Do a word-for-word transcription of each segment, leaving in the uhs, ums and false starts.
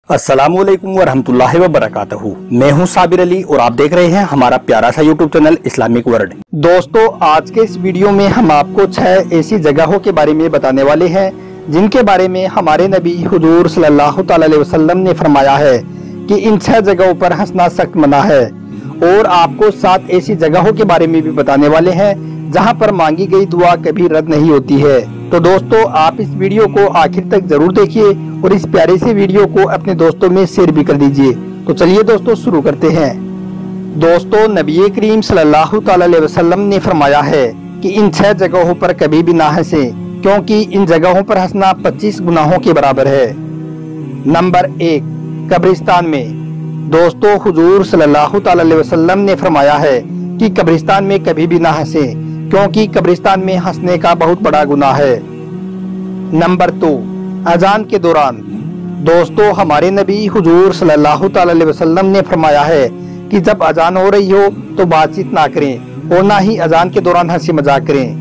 अस्सलामुअलैकुम वरहमतुल्लाहि वबरकातुहू। मैं हूं साबिर अली और आप देख रहे हैं हमारा प्यारा सा यूट्यूब चैनल इस्लामिक वर्ल्ड। दोस्तों, आज के इस वीडियो में हम आपको छह ऐसी जगहों के बारे में बताने वाले हैं जिनके बारे में हमारे नबी हुजूर सल्लल्लाहु अलैहि वसल्लम ने फरमाया है कि इन छह जगहों पर हंसना सख्त मना है। और आपको सात ऐसी जगहों के बारे में भी बताने वाले हैं जहां पर मांगी गई दुआ कभी रद्द नहीं होती है। तो दोस्तों, आप इस वीडियो को आखिर तक जरूर देखिए और इस प्यारे से वीडियो को अपने दोस्तों में शेयर भी कर दीजिए। तो चलिए दोस्तों, शुरू करते हैं। दोस्तों, नबी करीम सल्लल्लाहु अलैहि वसल्लम ने फरमाया है कि इन छह जगहों पर कभी भी ना हंसे, क्योंकि इन जगहों पर हंसना पच्चीस गुनाहों के बराबर है। नंबर एक, कब्रिस्तान में। दोस्तों, हुजूर सल्लल्लाहु अलैहि वसल्लम ने फरमाया है कि कब्रिस्तान में कभी भी ना हंसे, क्योंकि कब्रिस्तान में हंसने का बहुत बड़ा गुनाह है। नंबर दो, अजान के दौरान। दोस्तों, हमारे नबी हुजूर सल्लल्लाहु अलैहि वसल्लम ने फरमाया है कि जब अजान हो रही हो तो बातचीत ना करें और ना ही अजान के दौरान हंसी मजाक करें।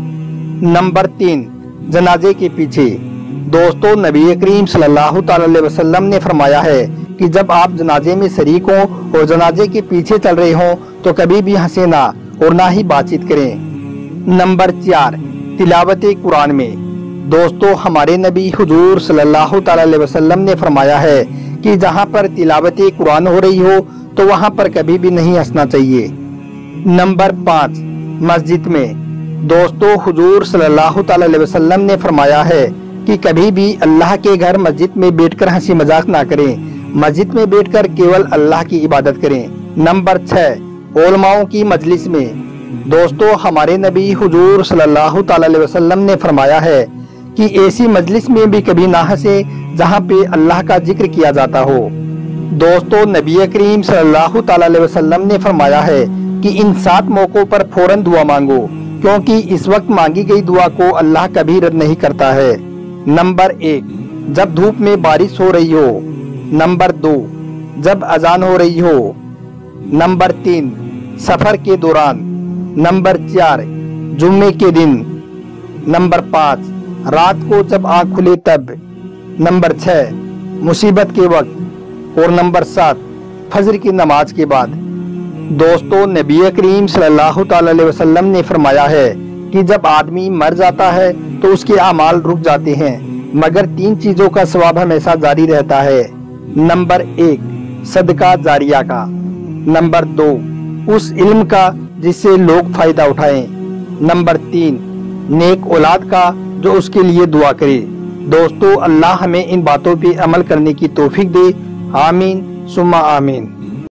नंबर तीन, जनाजे के पीछे। दोस्तों, नबी करीम सल्लल्लाहु अलैहि वसल्लम ने फरमाया है कि जब आप जनाजे में शरीक हो और जनाजे के पीछे चल रहे हो तो कभी भी हंसे ना और ना ही बातचीत करें। नंबर चार, तिलावत कुरान में। दोस्तों, हमारे नबी हुजूर सल्लल्लाहु अलैहि वसल्लम ने फरमाया है कि जहां पर तिलावत कुरान हो रही हो तो वहां पर कभी भी नहीं हंसना चाहिए। नंबर पाँच, मस्जिद में। दोस्तों, हुजूर सल्लल्लाहु अलैहि वसल्लम ने फरमाया है कि कभी भी अल्लाह के घर मस्जिद में बैठकर हंसी मजाक ना करें। मस्जिद में बैठकर केवल अल्लाह की इबादत करें। नंबर छह, उलमाओं की मजलिस में। दोस्तों, हमारे नबी हुजूर सल्लल्लाहु अलैहि वसल्लम ने फरमाया है कि ऐसी मजलिस में भी कभी ना हंसे जहां पे अल्लाह का जिक्र किया जाता हो। दोस्तों, नबी करीम सल्लल्लाहु अलैहि वसल्लम ने फरमाया है कि इन सात मौकों पर फौरन दुआ मांगो, क्योंकि इस वक्त मांगी गई दुआ को अल्लाह कभी रद्द नहीं करता है। नंबर एक, जब धूप में बारिश हो रही हो। नंबर दो, जब अजान हो रही हो। नंबर तीन, सफर के दौरान। नंबर चार, जुम्मे के दिन। नंबर पाँच, रात को जब आँख खुले तब। नंबर छह, मुसीबत के वक्त। और नंबर सात, फजर की नमाज के बाद। दोस्तों, नबी करीम सल्लल्लाहु अलैहि वसल्लम ने फरमाया है कि जब आदमी मर जाता है तो उसके अमाल रुक जाते हैं, मगर तीन चीजों का सवाब हमेशा जारी रहता है। नंबर एक, सदका जारिया का। नंबर दो, उस इल्म का जिससे लोग फायदा उठाएं। नंबर तीन, नेक औलाद का जो उसके लिए दुआ करे। दोस्तों, अल्लाह हमें इन बातों पे अमल करने की तौफीक दे। आमीन सुम्मा आमीन।